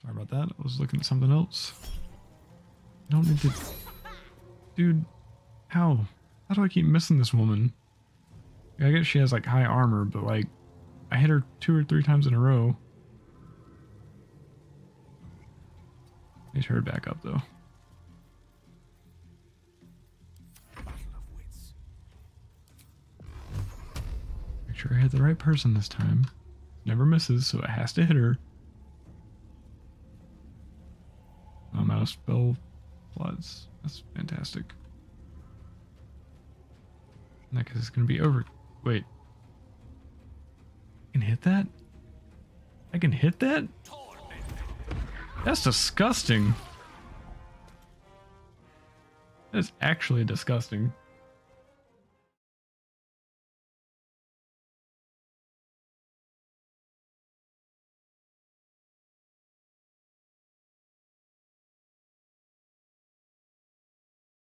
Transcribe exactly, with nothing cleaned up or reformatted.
Sorry about that. I was looking at something else. I don't need to... Dude, how? How do I keep missing this woman? Yeah, I guess she has like high armor, but like I hit her two or three times in a row. Need her back up though. Make sure I hit the right person this time. Never misses, so it has to hit her. I'm out of spell floods. That's fantastic. That case it's gonna be over. Wait. I can hit that? I can hit that? That's disgusting. That is actually disgusting.